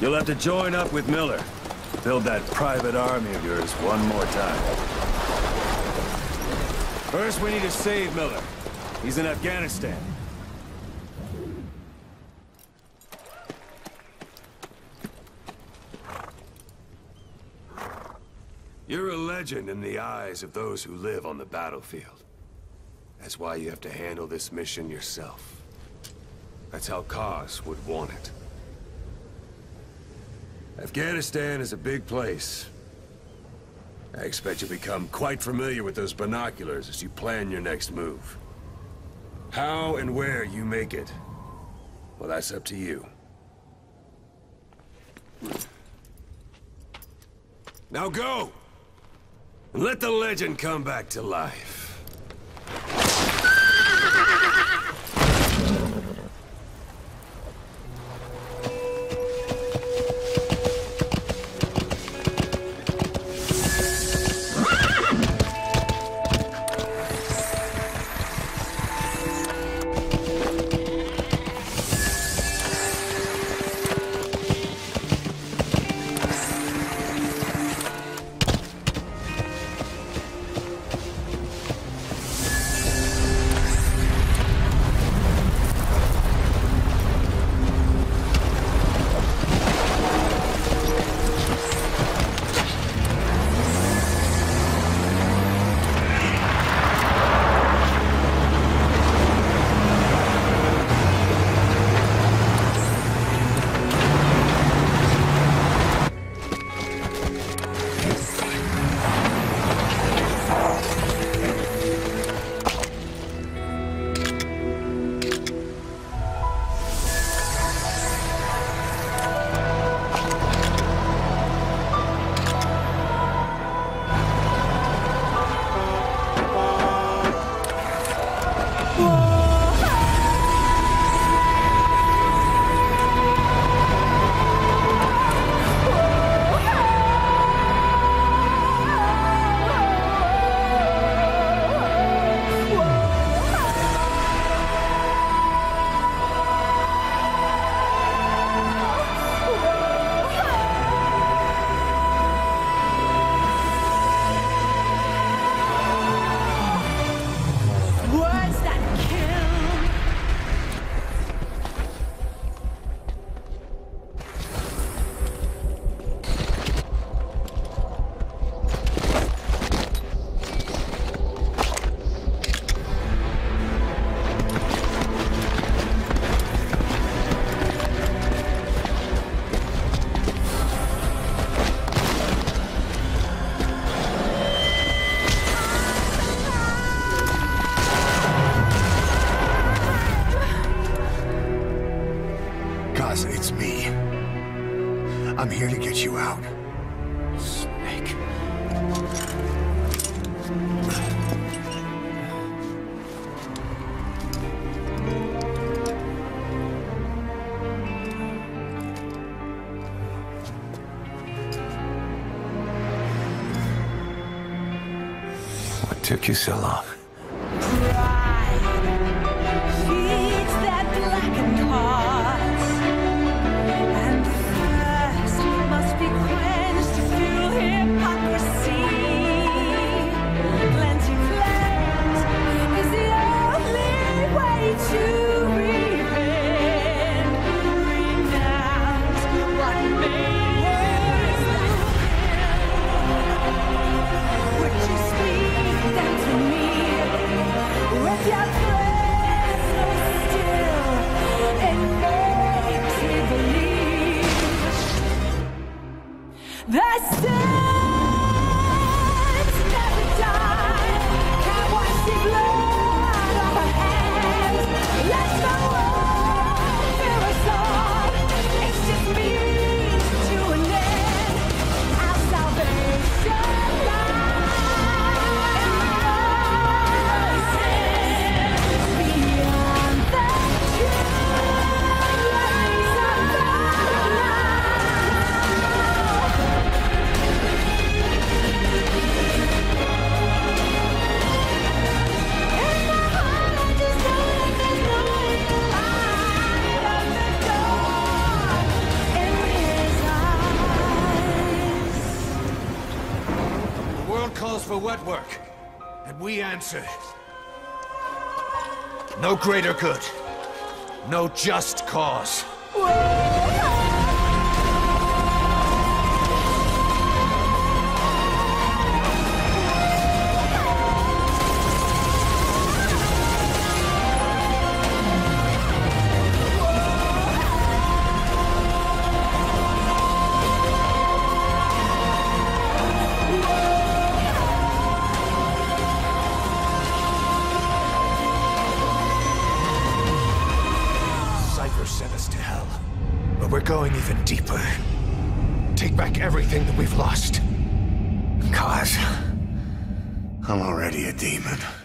You'll have to join up with Miller. Build that private army of yours one more time. First, we need to save Miller. He's in Afghanistan. You're a legend in the eyes of those who live on the battlefield. That's why you have to handle this mission yourself. That's how Kaz would want it. Afghanistan is a big place. I expect you'll become quite familiar with those binoculars as you plan your next move. How and where you make it, well, that's up to you. Now go! And let the legend come back to life. It's me. I'm here to get you out. Snake. What took you so long? Would you speak down to me? for what work? And we answered. No greater good. No just cause. Sent us to hell. But we're going even deeper. Take back everything that we've lost. Cause I'm already a demon.